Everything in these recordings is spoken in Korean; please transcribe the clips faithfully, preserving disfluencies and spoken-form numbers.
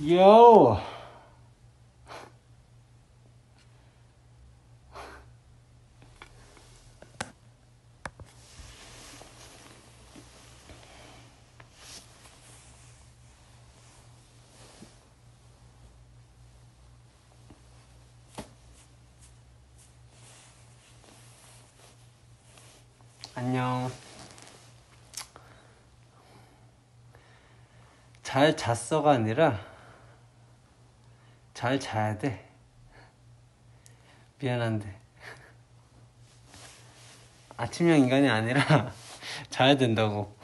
요! 안녕. 잘 잤어가 아니라 잘 자야 돼. 미안한데 아침형 인간이 아니라 자야 된다고.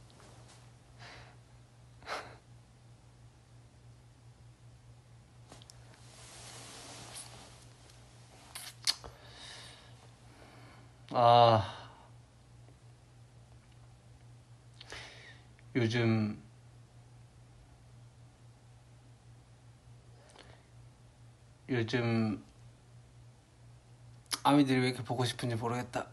아, 요즘 요즘 아미들이 왜 이렇게 보고 싶은지 모르겠다.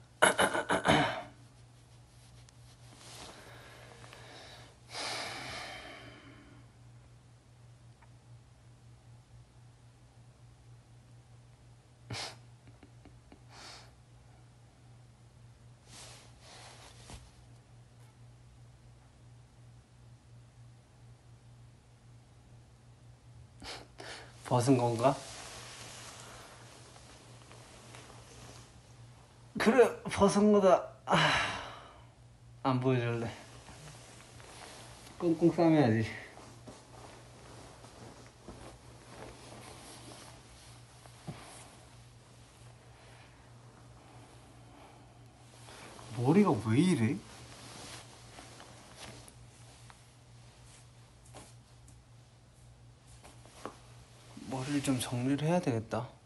벗은 건가? 그래, 벗은 거다. 아, 안 보여줄래. 꽁꽁 싸매야지. 머리가 왜 이래? 머리를 좀 정리를 해야 되겠다.